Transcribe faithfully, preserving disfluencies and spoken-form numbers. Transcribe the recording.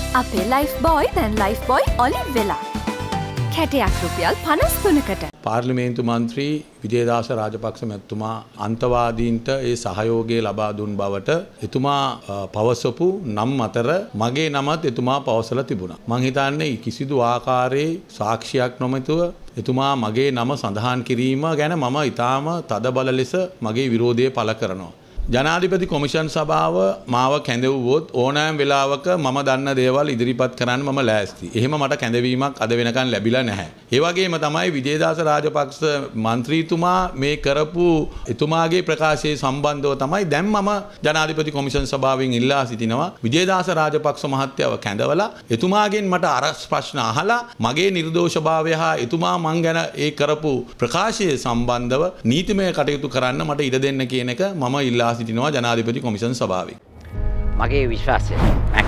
අපේ Lifebuoy දැන් Lifebuoy ඔලිව් වෙලා. කැටයක් රුපියල් පනස් තුනකට. පාර්ලිමේන්තු මන්ත්‍රී විජේදාස රාජපක්ෂ මැතිතුමා අන්තවාදීන්ට ඒ සහයෝගය ලබා දුන් බවට එතුමා පවසපු නම් අතර මගේ නමත් එතුමා පවසලා තිබුණා. මං හිතන්නේ කිසිදු ආකාරයේ සාක්ෂියක් නොමැතුව එතුමා මගේ නම සඳහන් කිරීම ගැන මම ඊටාම තදබල ලෙස මගේ විරෝධය පළ කරනවා. ජනාධිපති කොමිෂන් සභාව මාව කැඳවුවොත් ඕනෑම වෙලාවක මම දන්න දේවල් ඉදිරිපත් කරන්න මම ලෑස්ති. එහෙම මට කැඳවීමක් අද වෙනකන් ලැබිලා නැහැ. ඒ වගේම තමයි විජේදාස රාජපක්ෂ මන්ත්‍රීතුමා මේ කරපු එතුමාගේ ප්‍රකාශයේ සම්බන්ධව තමයි දැන් මම ජනාධිපති කොමිෂන් සභාවෙන් ඉල්ලා සිටිනවා විජේදාස රාජපක්ෂ මහත්තයව කැඳවලා එතුමාගෙන් මට අරස් ප්‍රශ්න අහලා මගේ නිර්දෝෂභාවය හා එතුමා මං ගැන ඒ කරපු ප්‍රකාශයේ සම්බන්ධව නීතිමය කටයුතු කරන්න මට ඉඩ දෙන්න කියන එක මම ඉල්ලා සිටිනවා ජනාධිපති කොමිෂන් සභාවේ. මගේ විශ්වාසය